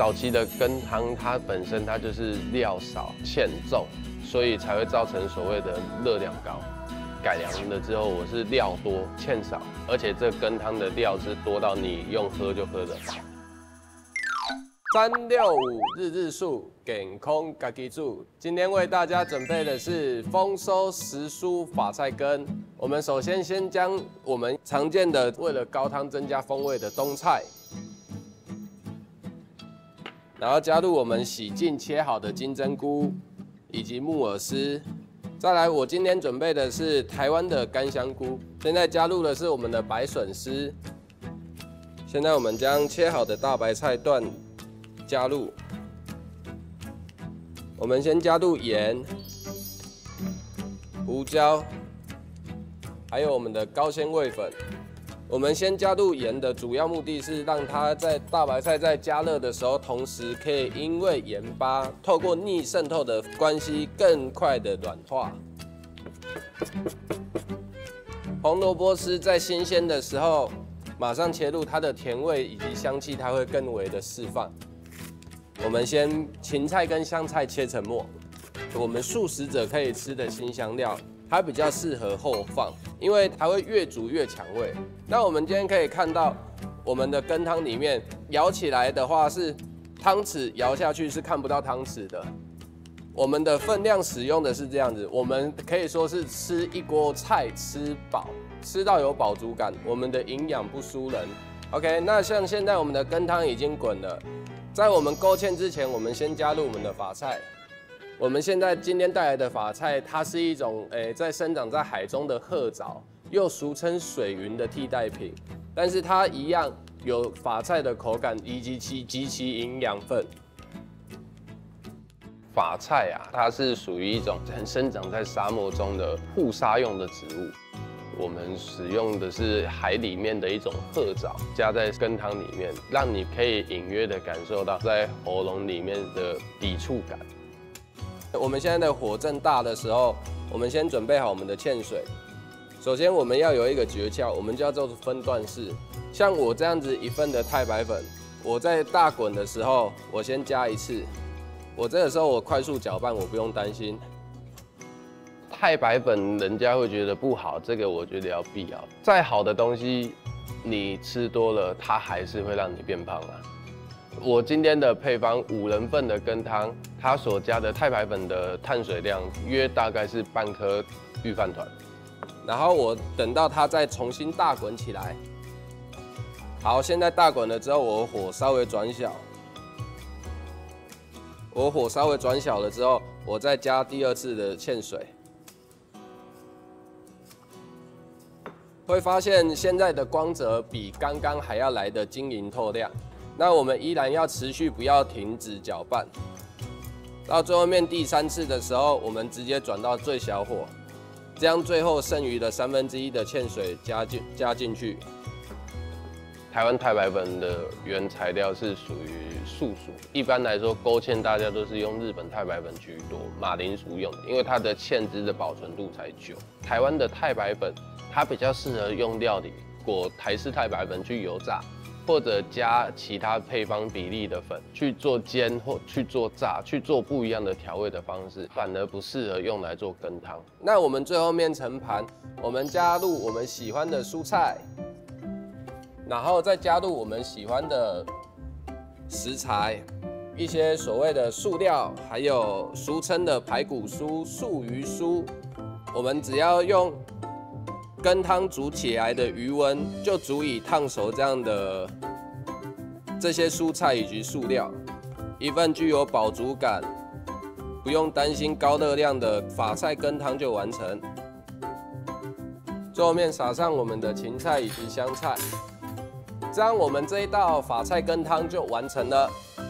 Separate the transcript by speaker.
Speaker 1: 早期的羹汤它本身它就是料少芡重，所以才会造成所谓的热量高。改良了之后，我是料多芡少，而且这羹汤的料是多到你用喝就喝得饱。365日日数，健康家己煮。今天为大家准备的是丰收时蔬法菜羹。我们首先将我们常见的为了高汤增加风味的冬菜，然后加入我们洗净切好的金针菇以及木耳丝。再来，我今天准备的是台湾的干香菇，现在加入的是我们的白笋丝。现在我们将切好的大白菜段加入，我们先加入盐、胡椒，还有我们的高纤味粉。我们先加入盐的主要目的是让它在大白菜在加热的时候，同时可以因为盐巴透过逆渗透的关系，更快的软化。红萝卜丝在新鲜的时候，马上切入它的甜味以及香气，它会更为的释放。我们先芹菜跟香菜切成末，我们素食者可以吃的辛香料。它比较适合后放，因为它会越煮越抢味。那我们今天可以看到，我们的羹汤里面舀起来的话是汤匙舀下去是看不到汤匙的。我们的分量使用的是这样子，我们可以说是吃一锅菜吃饱，吃到有饱足感，我们的营养不输人。OK， 那像现在我们的羹汤已经滚了，在我们勾芡之前，我们先加入我们的法菜。我们现在今天带来的法菜，它是一种在生长在海中的褐藻，又俗称水云的替代品，但是它一样有法菜的口感以及其营养分。法菜啊，它是属于一种生长在沙漠中的护沙用的植物。我们使用的是海里面的一种褐藻，加在羹汤里面，让你可以隐约的感受到在喉咙里面的抵触感。我们现在的火正大的时候，我们先准备好我们的芡水。首先我们要有一个诀窍，我们叫做分段式。像我这样子1份的太白粉，我在大滚的时候，我先加1次。我这个时候我快速搅拌，我不用担心。太白粉人家会觉得不好，这个我觉得要必要。再好的东西，你吃多了，它还是会让你变胖啊。我今天的配方5人份的羹汤，它所加的太白粉的碳水量约大概是半颗御饭团。然后我等到它再重新大滚起来。好，现在大滚了之后，我火稍微转小。我火稍微转小了之后，我再加第2次的芡水。会发现现在的光泽比刚刚还要来得晶莹透亮。那我们依然要持续，不要停止搅拌。到最后面第3次的时候，我们直接转到最小火，这样最后剩余的1/3的芡水加进去。台湾太白粉的原材料是属于素薯，一般来说勾芡大家都是用日本太白粉居多，马铃薯用的，因为它的芡汁的保存度才久。台湾的太白粉它比较适合用料理裹台式太白粉去油炸。或者加其他配方比例的粉去做煎或去做炸，去做不一样的调味的方式，反而不适合用来做羹汤。那我们最后面盛盘，我们加入我们喜欢的蔬菜，然后再加入我们喜欢的食材，一些所谓的素料，还有俗称的排骨酥、素鱼酥，我们只要用羹汤煮起来的余温就足以烫熟这些蔬菜以及素料，一份具有饱足感、不用担心高热量的法菜羹汤就完成。最后面撒上我们的芹菜以及香菜，这样我们这一道法菜羹汤就完成了。